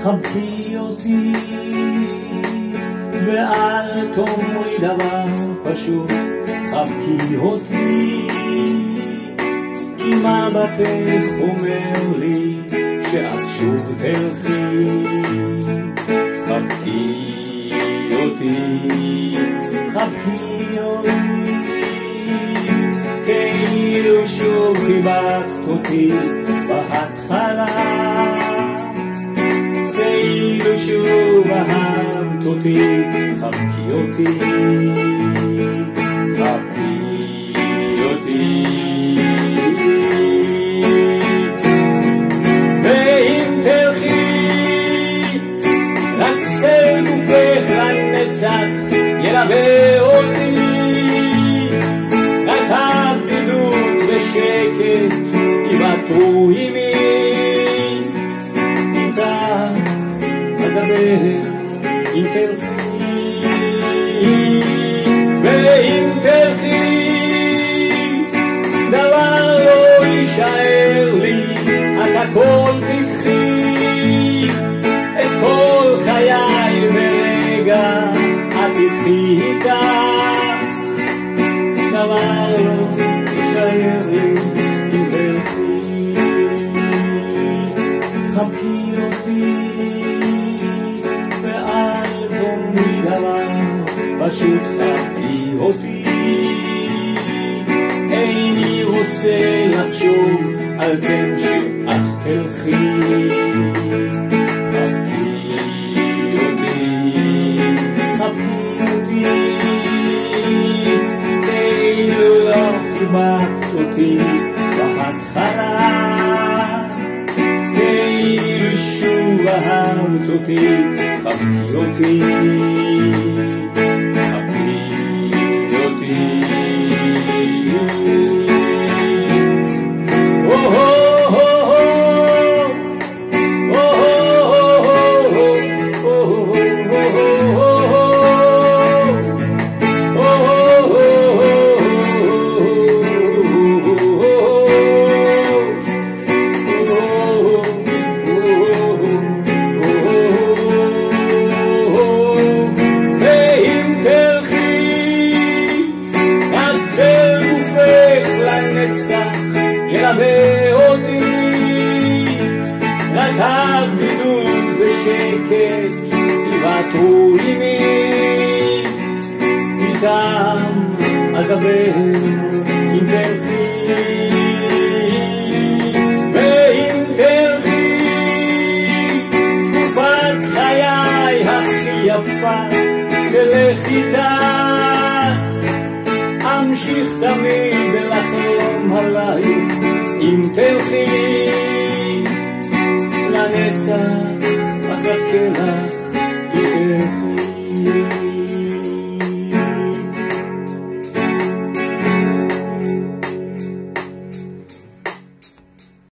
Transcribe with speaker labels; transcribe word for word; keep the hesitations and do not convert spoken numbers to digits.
Speaker 1: חבקי אותי ואל תאמרי דבר פשוט, חבקי אותי כי מבטך אומר לי שאת שוב תלכי. חבקי אותי, חבקי אותי כאילו שוב חיבקת אותי בהתחלה, כאילו שוב אהבת אותי. חבקי אותי, חבקי אותי ואם תלכי רק צל גופך לנצח ילווה אותי, רק הבדידות ושקט יוותרו עימי. אם תלכי ואם תלכי דבר לא יישאר לי, את הכל תקחי, את כל חיי ברגע את תקחי איתך. דבר לא יישאר לי אם תלכי. חבקי אותי פשוט חבקי אותי, איני רוצה לחשוב על כן שאת תלכי. חבקי אותי, חבקי אותי כאילו לא חיבקת אותי בהתחלה, כאילו שוב אהבת אותי. חבקי אותי, ילווה אותי, רק הבדידות ושקט יוותרו עימי. איתם אדבר אם תלכי ואם תלכי, תקופת חיי הכי יפה תלך איתך. אמשיך תמיד לחלום עלייך אם תלכי לנצח.